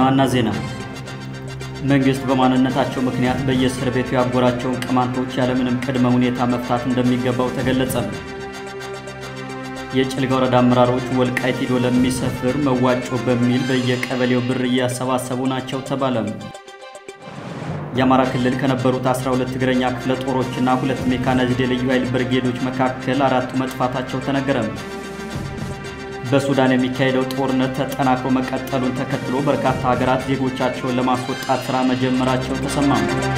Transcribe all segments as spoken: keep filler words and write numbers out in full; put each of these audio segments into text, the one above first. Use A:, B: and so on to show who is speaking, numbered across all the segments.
A: ዋና ዜና መንግስት በማንነታቸው ምክንያት በየእስር ቤቱ ያጎራቸውን ቅማንቶች ያለምንም ቅድመ ሁኔታ መፍታት እንደሚገባው ተገለጸ። የጭልጋ ወረዳ አመራሮች ወልቃይት ሄዶ ለሚሰፍር መዋጮ በሚል በየቀበሌው ብር እያሰባሰቡ ናቸው ተባለ። የአማራ ክልል ከነበሩት አስራ ሁለት እግረኛ ክፍለ ጦሮችና ሁለት ሜካናይዝድ ልዩ ኃይል ብርጌዶች መካከል አራቱ መጥፋታቸው ተነገረ። በሱዳን የሚካሄደው ጦርነት ተጠናክሮ መቀጠሉን ተከትሎ በርካታ ሀገራት ዜጎቻቸውን ለማስወጣት ስራ መጀመራቸው ተሰማ።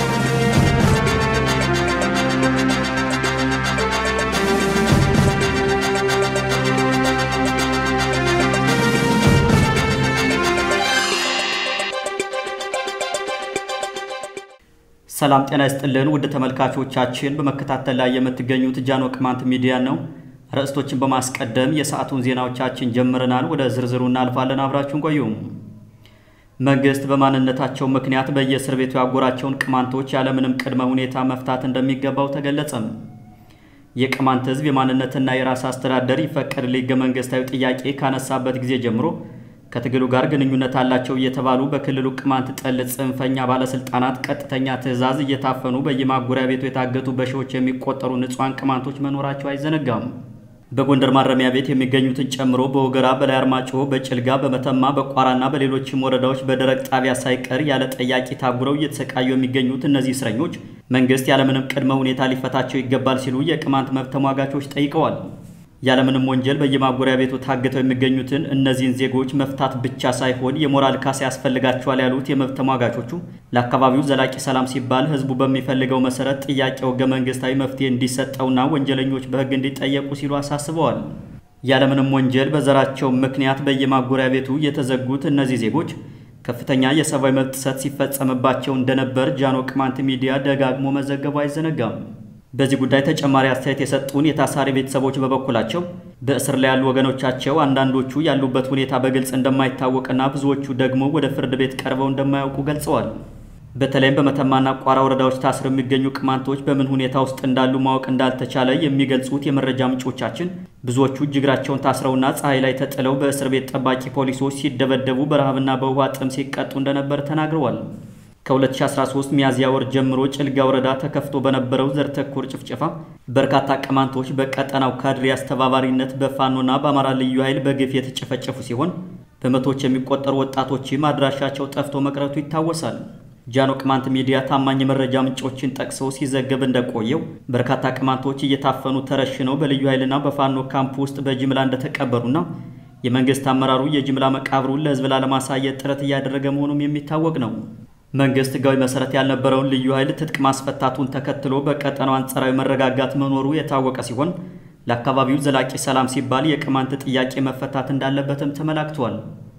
A: ሰላም ጤና ይስጥልን ውድ ተመልካቾቻችን፣ በመከታተል ላይ የምትገኙት ጃኖ ቅማንት ሚዲያ ነው። ርዕሶችን በማስቀደም የሰዓቱን ዜናዎቻችን ጀምረናል። ወደ ዝርዝሩ እናልፋለን። አብራችሁን ቆዩ። መንግስት በማንነታቸው ምክንያት በየእስር ቤቱ ያጎራቸውን ቅማንቶች ያለምንም ቅድመ ሁኔታ መፍታት እንደሚገባው ተገለጸ። የቅማንት ህዝብ የማንነትና የራስ አስተዳደር ይፈቀድልኝ ሕገ መንግስታዊ ጥያቄ ካነሳበት ጊዜ ጀምሮ ከትግሉ ጋር ግንኙነት አላቸው እየተባሉ በክልሉ ቅማንት ጠል ጽንፈኛ ባለስልጣናት ቀጥተኛ ትዕዛዝ እየታፈኑ በየማጎሪያ ቤቱ የታገቱ በሺዎች የሚቆጠሩ ንጹሃን ቅማንቶች መኖራቸው አይዘነጋም። በጎንደር ማረሚያ ቤት የሚገኙትን ጨምሮ በወገራ፣ በላይ አርማጭሆ፣ በጭልጋ፣ በመተማ፣ በቋራና በሌሎችም ወረዳዎች በደረቅ ጣቢያ ሳይቀር ያለ ጠያቂ ታጉረው እየተሰቃዩ የሚገኙት እነዚህ እስረኞች መንግስት ያለምንም ቅድመ ሁኔታ ሊፈታቸው ይገባል ሲሉ የቅማንት መብት ተሟጋቾች ጠይቀዋል። ያለምንም ወንጀል በየማጎሪያ ቤቱ ታግተው የሚገኙትን እነዚህን ዜጎች መፍታት ብቻ ሳይሆን የሞራል ካሳ ያስፈልጋቸዋል ያሉት የመብት ተሟጋቾቹ ለአካባቢው ዘላቂ ሰላም ሲባል ህዝቡ በሚፈልገው መሰረት ጥያቄው ሕገ መንግስታዊ መፍትሄ እንዲሰጠውና ወንጀለኞች በህግ እንዲጠየቁ ሲሉ አሳስበዋል። ያለምንም ወንጀል በዘራቸው ምክንያት በየማጎሪያ ቤቱ የተዘጉት እነዚህ ዜጎች ከፍተኛ የሰብአዊ መብት ጥሰት ሲፈጸምባቸው እንደነበር ጃኖ ቅማንት ሚዲያ ደጋግሞ መዘገቡ አይዘነጋም። በዚህ ጉዳይ ተጨማሪ አስተያየት የሰጡን የታሳሪ ቤተሰቦች በበኩላቸው በእስር ላይ ያሉ ወገኖቻቸው አንዳንዶቹ ያሉበት ሁኔታ በግልጽ እንደማይታወቅና ብዙዎቹ ደግሞ ወደ ፍርድ ቤት ቀርበው እንደማያውቁ ገልጸዋል። በተለይም በመተማና ቋራ ወረዳዎች ታስረው የሚገኙ ቅማንቶች በምን ሁኔታ ውስጥ እንዳሉ ማወቅ እንዳልተቻለ የሚገልጹት የመረጃ ምንጮቻችን ብዙዎቹ እግራቸውን ታስረውና ፀሐይ ላይ ተጥለው በእስር ቤት ጠባቂ ፖሊሶች ሲደበደቡ በረሃብና በውሃ ጥም ሲቀጡ እንደነበር ተናግረዋል። ከ2013 ሚያዝያ ወር ጀምሮ ጭልጋ ወረዳ ተከፍቶ በነበረው ዘር ተኮር ጭፍጨፋ በርካታ ቅማንቶች በቀጠናው ካድሬ አስተባባሪነት በፋኖና በአማራ ልዩ ኃይል በግፍ የተጨፈጨፉ ሲሆን በመቶዎች የሚቆጠሩ ወጣቶችም አድራሻቸው ጠፍቶ መቅረቱ ይታወሳል። ጃኖ ቅማንት ሚዲያ ታማኝ መረጃ ምንጮችን ጠቅሶ ሲዘገብ እንደቆየው በርካታ ቅማንቶች እየታፈኑ ተረሽነው በልዩ ኃይልና በፋኖ ካምፕ ውስጥ በጅምላ እንደተቀበሩና የመንግስት አመራሩ የጅምላ መቃብሩን ለህዝብ ላለማሳየት ጥረት እያደረገ መሆኑም የሚታወቅ ነው። መንግስት ህጋዊ መሰረት ያልነበረውን ልዩ ኃይል ትጥቅ ማስፈታቱን ተከትሎ በቀጠናው አንጻራዊ መረጋጋት መኖሩ የታወቀ ሲሆን ለአካባቢው ዘላቂ ሰላም ሲባል የቅማንት ጥያቄ መፈታት እንዳለበትም ተመላክቷል።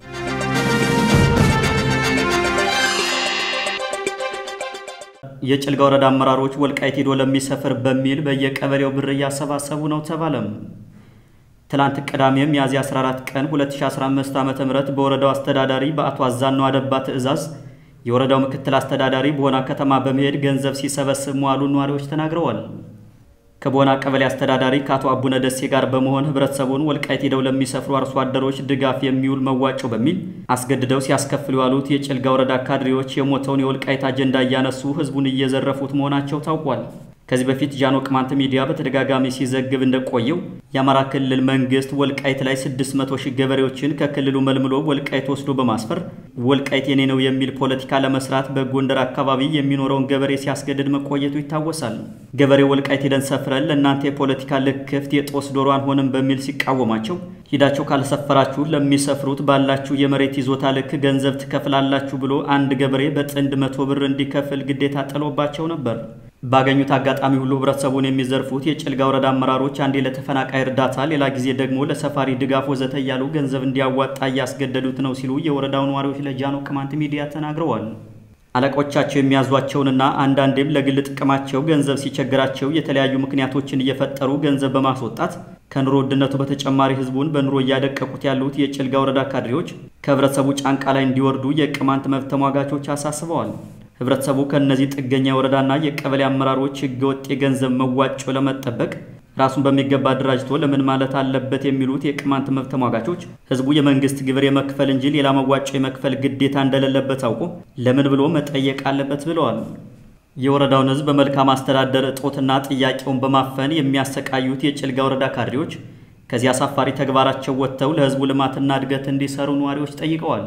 A: የጭልጋ ወረዳ አመራሮች ወልቃይት ሄዶ ለሚሰፍር በሚል በየቀበሌው ብር እያሰባሰቡ ነው ተባለም። ትላንት ቅዳሜ ሚያዝያ አስራ አራት ቀን ሁለት ሺህ አስራ አምስት ዓመተ ምህረት በወረዳው አስተዳዳሪ በአቶ አዛናው አደባ ትዕዛዝ የወረዳው ምክትል አስተዳዳሪ በሆና ከተማ በመሄድ ገንዘብ ሲሰበስብ መዋሉን ነዋሪዎች ተናግረዋል። ከቦና ቀበሌ አስተዳዳሪ ከአቶ አቡነ ደሴ ጋር በመሆን ህብረተሰቡን ወልቃይት ሄደው ለሚሰፍሩ አርሶ አደሮች ድጋፍ የሚውል መዋጮ በሚል አስገድደው ሲያስከፍሉ ያሉት የጭልጋ ወረዳ ካድሬዎች የሞተውን የወልቃይት አጀንዳ እያነሱ ህዝቡን እየዘረፉት መሆናቸው ታውቋል። ከዚህ በፊት ጃኖ ቅማንት ሚዲያ በተደጋጋሚ ሲዘግብ እንደቆየው የአማራ ክልል መንግስት ወልቃይት ላይ ስድስት መቶ ሺህ ገበሬዎችን ከክልሉ መልምሎ ወልቃይት ወስዶ በማስፈር ወልቃይት የኔ ነው የሚል ፖለቲካ ለመስራት በጎንደር አካባቢ የሚኖረውን ገበሬ ሲያስገድድ መቆየቱ ይታወሳል። ገበሬው ወልቃይት ሄደን ሰፍረን ለእናንተ የፖለቲካ ልክፍት የጦስ ዶሮ አንሆንም በሚል ሲቃወማቸው ሂዳቸው ካልሰፈራችሁ ለሚሰፍሩት ባላችሁ የመሬት ይዞታ ልክ ገንዘብ ትከፍላላችሁ ብሎ አንድ ገበሬ በጥንድ መቶ ብር እንዲከፍል ግዴታ ጥሎባቸው ነበር። ባገኙት አጋጣሚ ሁሉ ህብረተሰቡን የሚዘርፉት የጭልጋ ወረዳ አመራሮች አንዴ ለተፈናቃይ እርዳታ ሌላ ጊዜ ደግሞ ለሰፋሪ ድጋፍ ወዘተ ያሉ ገንዘብ እንዲያዋጣ ያስገደዱት ነው ሲሉ የወረዳው ነዋሪዎች ለጃኖ ቅማንት ሚዲያ ተናግረዋል። አለቆቻቸው የሚያዟቸውንና አንዳንዴም ለግል ጥቅማቸው ገንዘብ ሲቸግራቸው የተለያዩ ምክንያቶችን እየፈጠሩ ገንዘብ በማስወጣት ከኑሮ ውድነቱ በተጨማሪ ህዝቡን በኑሮ ያደቀቁት ያሉት የጭልጋ ወረዳ ካድሬዎች ከህብረተሰቡ ጫንቃ ላይ እንዲወርዱ የቅማንት መብት ተሟጋቾች አሳስበዋል። ህብረተሰቡ ከነዚህ ጥገኛ ወረዳና የቀበሌ አመራሮች ህገወጥ የገንዘብ መዋጮ ለመጠበቅ ራሱን በሚገባ አደራጅቶ ለምን ማለት አለበት የሚሉት የቅማንት መብት ተሟጋቾች ህዝቡ የመንግስት ግብር የመክፈል እንጂ ሌላ መዋጮ የመክፈል ግዴታ እንደሌለበት አውቆ ለምን ብሎ መጠየቅ አለበት ብለዋል። የወረዳውን ህዝብ በመልካም አስተዳደር እጦትና ጥያቄውን በማፈን የሚያሰቃዩት የጭልጋ ወረዳ ካድሬዎች ከዚህ አሳፋሪ ተግባራቸው ወጥተው ለህዝቡ ልማትና እድገት እንዲሰሩ ነዋሪዎች ጠይቀዋል።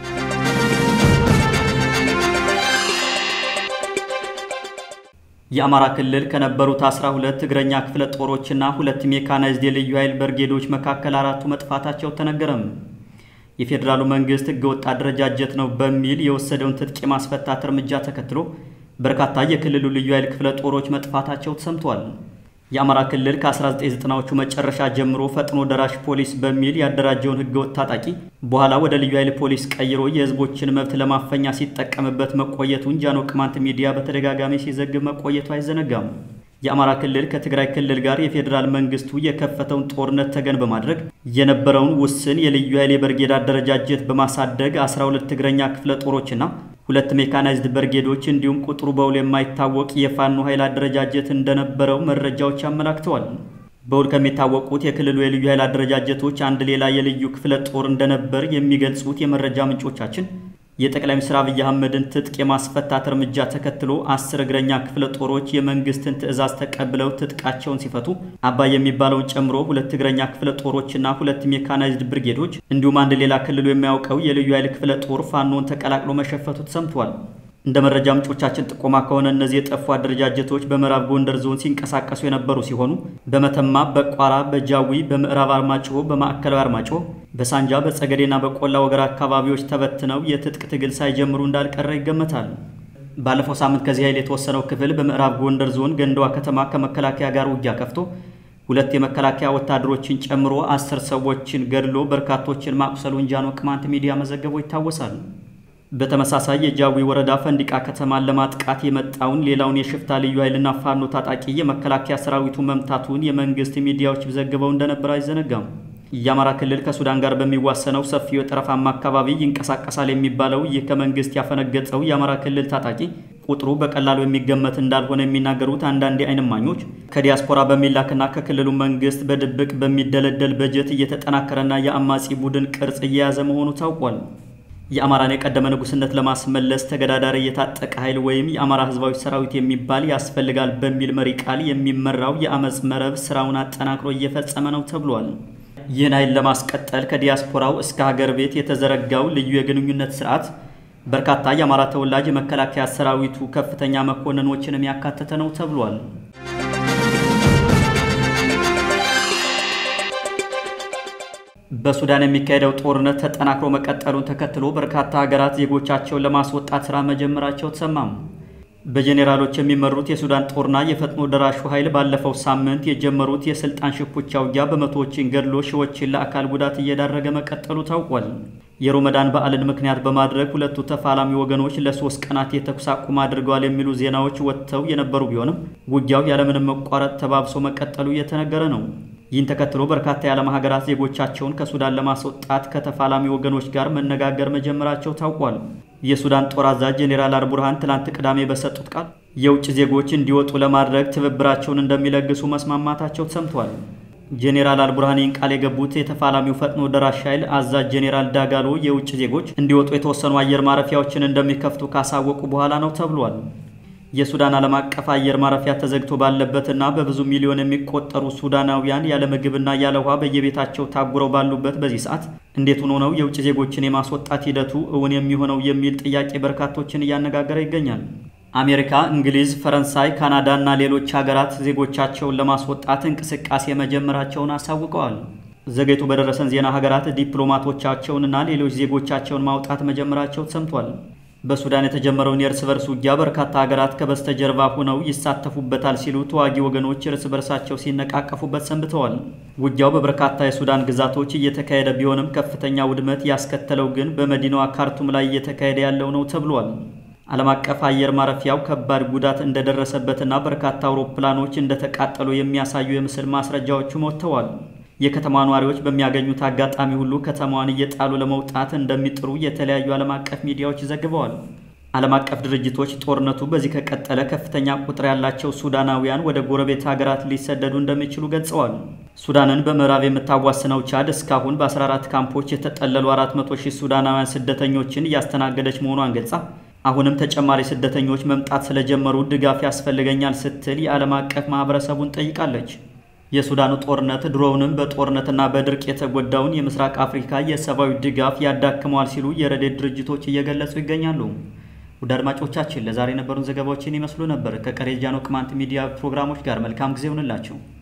A: የአማራ ክልል ከነበሩት አስራ ሁለት እግረኛ ክፍለ ጦሮችና ሁለት ሜካናይዝድ የልዩ ኃይል ብርጌዶች መካከል አራቱ መጥፋታቸው ተነገረም። የፌደራሉ መንግስት ህገወጥ አደረጃጀት ነው በሚል የወሰደውን ትጥቅ ማስፈታት እርምጃ ተከትሎ በርካታ የክልሉ ልዩ ኃይል ክፍለ ጦሮች መጥፋታቸው ተሰምቷል። የአማራ ክልል ከ1990ዎቹ መጨረሻ ጀምሮ ፈጥኖ ደራሽ ፖሊስ በሚል ያደራጀውን ህገወጥ ታጣቂ በኋላ ወደ ልዩ ኃይል ፖሊስ ቀይሮ የህዝቦችን መብት ለማፈኛ ሲጠቀምበት መቆየቱን ጃኖ ቅማንት ሚዲያ በተደጋጋሚ ሲዘግብ መቆየቱ አይዘነጋም። የአማራ ክልል ከትግራይ ክልል ጋር የፌደራል መንግስቱ የከፈተውን ጦርነት ተገን በማድረግ የነበረውን ውስን የልዩ ኃይል የብርጌድ አደረጃጀት በማሳደግ አስራ ሁለት እግረኛ ክፍለ ጦሮችና ሁለት ሜካናይዝድ ብርጌዶች እንዲሁም ቁጥሩ በውል የማይታወቅ የፋኖ ኃይል አደረጃጀት እንደነበረው መረጃዎች አመላክተዋል። በውል ከሚታወቁት የክልሉ የልዩ ኃይል አደረጃጀቶች አንድ ሌላ የልዩ ክፍለ ጦር እንደነበር የሚገልጹት የመረጃ ምንጮቻችን የጠቅላይ ሚኒስትር አብይ አህመድን ትጥቅ የማስፈታት እርምጃ ተከትሎ አስር እግረኛ ክፍለ ጦሮች የመንግስትን ትዕዛዝ ተቀብለው ትጥቃቸውን ሲፈቱ አባይ የሚባለውን ጨምሮ ሁለት እግረኛ ክፍለ ጦሮችና ሁለት ሜካናይዝድ ብርጌዶች እንዲሁም አንድ ሌላ ክልሉ የሚያውቀው የልዩ ኃይል ክፍለ ጦር ፋኖን ተቀላቅሎ መሸፈቱ ተሰምቷል። እንደ መረጃ ምንጮቻችን ጥቆማ ከሆነ እነዚህ የጠፉ አደረጃጀቶች በምዕራብ ጎንደር ዞን ሲንቀሳቀሱ የነበሩ ሲሆኑ በመተማ፣ በቋራ፣ በጃዊ፣ በምዕራብ አርማጭሆ፣ በማዕከላዊ አርማጭሆ፣ በሳንጃ፣ በጸገዴና በቆላ ወገራ አካባቢዎች ተበትነው የትጥቅ ትግል ሳይጀምሩ እንዳልቀረ ይገመታል። ባለፈው ሳምንት ከዚህ ኃይል የተወሰነው ክፍል በምዕራብ ጎንደር ዞን ገንዳዋ ከተማ ከመከላከያ ጋር ውጊያ ከፍቶ ሁለት የመከላከያ ወታደሮችን ጨምሮ አስር ሰዎችን ገድሎ በርካቶችን ማቁሰሉን ጃኖ ቅማንት ሚዲያ መዘገቡ ይታወሳል። በተመሳሳይ የጃዊ ወረዳ ፈንዲቃ ከተማን ለማጥቃት የመጣውን ሌላውን የሽፍታ ልዩ ኃይልና ፋኖ ታጣቂ የመከላከያ ሰራዊቱ መምታቱን የመንግስት ሚዲያዎች ዘግበው እንደነበር አይዘነጋም። የአማራ ክልል ከሱዳን ጋር በሚዋሰነው ሰፊው የጠረፋማ አካባቢ ይንቀሳቀሳል የሚባለው ይህ ከመንግስት ያፈነገጠው የአማራ ክልል ታጣቂ ቁጥሩ በቀላሉ የሚገመት እንዳልሆነ የሚናገሩት አንዳንድ የዓይን እማኞች ከዲያስፖራ በሚላክና ከክልሉ መንግስት በድብቅ በሚደለደል በጀት እየተጠናከረና የአማጺ ቡድን ቅርጽ እየያዘ መሆኑ ታውቋል። የአማራን የቀደመ ንጉስነት ለማስመለስ ተገዳዳሪ የታጠቀ ኃይል ወይም የአማራ ህዝባዊ ሰራዊት የሚባል ያስፈልጋል በሚል መሪ ቃል የሚመራው የአመጽ መረብ ስራውን አጠናክሮ እየፈጸመ ነው ተብሏል። ይህን ኃይል ለማስቀጠል ከዲያስፖራው እስከ ሀገር ቤት የተዘረጋው ልዩ የግንኙነት ስርዓት በርካታ የአማራ ተወላጅ የመከላከያ ሰራዊቱ ከፍተኛ መኮንኖችንም ያካተተ ነው ተብሏል። በሱዳን የሚካሄደው ጦርነት ተጠናክሮ መቀጠሉን ተከትሎ በርካታ ሀገራት ዜጎቻቸውን ለማስወጣት ስራ መጀመራቸው ተሰማም። በጄኔራሎች የሚመሩት የሱዳን ጦርና የፈጥኖ ደራሹ ኃይል ባለፈው ሳምንት የጀመሩት የስልጣን ሽኩቻ ውጊያ በመቶዎችን ገድሎ ሺዎችን ለአካል ጉዳት እየዳረገ መቀጠሉ ታውቋል። የሮመዳን በዓልን ምክንያት በማድረግ ሁለቱ ተፋላሚ ወገኖች ለሶስት ቀናት የተኩስ አቁም አድርገዋል የሚሉ ዜናዎች ወጥተው የነበሩ ቢሆንም ውጊያው ያለምንም መቋረጥ ተባብሶ መቀጠሉ እየተነገረ ነው። ይህን ተከትሎ በርካታ የዓለም ሀገራት ዜጎቻቸውን ከሱዳን ለማስወጣት ከተፋላሚ ወገኖች ጋር መነጋገር መጀመራቸው ታውቋል። የሱዳን ጦር አዛዥ ጄኔራል አልቡርሃን ትላንት ቅዳሜ በሰጡት ቃል የውጭ ዜጎች እንዲወጡ ለማድረግ ትብብራቸውን እንደሚለግሱ መስማማታቸው ተሰምቷል። ጄኔራል አልቡርሃን ይህን ቃል የገቡት የተፋላሚው ፈጥኖ ደራሽ ኃይል አዛዥ ጄኔራል ዳጋሎ የውጭ ዜጎች እንዲወጡ የተወሰኑ አየር ማረፊያዎችን እንደሚከፍቱ ካሳወቁ በኋላ ነው ተብሏል። የሱዳን ዓለም አቀፍ አየር ማረፊያ ተዘግቶ ባለበትና በብዙ ሚሊዮን የሚቆጠሩ ሱዳናውያን ያለ ምግብና ያለ ውሃ በየቤታቸው ታጉረው ባሉበት በዚህ ሰዓት እንዴት ሆኖ ነው የውጭ ዜጎችን የማስወጣት ሂደቱ እውን የሚሆነው የሚል ጥያቄ በርካቶችን እያነጋገረ ይገኛል። አሜሪካ፣ እንግሊዝ፣ ፈረንሳይ፣ ካናዳና ሌሎች ሀገራት ዜጎቻቸውን ለማስወጣት እንቅስቃሴ መጀመራቸውን አሳውቀዋል። ዘገይቶ በደረሰን ዜና ሀገራት ዲፕሎማቶቻቸውንና ሌሎች ዜጎቻቸውን ማውጣት መጀመራቸው ተሰምቷል። በሱዳን የተጀመረውን የእርስ በርስ ውጊያ በርካታ ሀገራት ከበስተጀርባ ሆነው ይሳተፉበታል ሲሉ ተዋጊ ወገኖች እርስ በርሳቸው ሲነቃቀፉበት ሰንብተዋል። ውጊያው በበርካታ የሱዳን ግዛቶች እየተካሄደ ቢሆንም ከፍተኛ ውድመት ያስከተለው ግን በመዲናዋ ካርቱም ላይ እየተካሄደ ያለው ነው ተብሏል። ዓለም አቀፍ አየር ማረፊያው ከባድ ጉዳት እንደደረሰበትና በርካታ አውሮፕላኖች እንደተቃጠሉ የሚያሳዩ የምስል ማስረጃዎች ወጥተዋል። የከተማ ነዋሪዎች በሚያገኙት አጋጣሚ ሁሉ ከተማዋን እየጣሉ ለመውጣት እንደሚጥሩ የተለያዩ ዓለም አቀፍ ሚዲያዎች ዘግበዋል። ዓለም አቀፍ ድርጅቶች ጦርነቱ በዚህ ከቀጠለ ከፍተኛ ቁጥር ያላቸው ሱዳናውያን ወደ ጎረቤት ሀገራት ሊሰደዱ እንደሚችሉ ገልጸዋል። ሱዳንን በምዕራብ የምታዋስነው ቻድ እስካሁን በ14 ካምፖች የተጠለሉ አራት መቶ ሺህ ሱዳናውያን ስደተኞችን እያስተናገደች መሆኗን ገልጻ አሁንም ተጨማሪ ስደተኞች መምጣት ስለጀመሩ ድጋፍ ያስፈልገኛል ስትል የዓለም አቀፍ ማህበረሰቡን ጠይቃለች። የሱዳኑ ጦርነት ድሮውንም በጦርነትና በድርቅ የተጎዳውን የምስራቅ አፍሪካ የሰብአዊ ድጋፍ ያዳክመዋል ሲሉ የረድኤት ድርጅቶች እየገለጹ ይገኛሉ። ውድ አድማጮቻችን ለዛሬ የነበሩን ዘገባዎችን ይመስሉ ነበር። ከቀሪ ጃኖ ቅማንት ሚዲያ ፕሮግራሞች ጋር መልካም ጊዜ ይሁንላችሁ።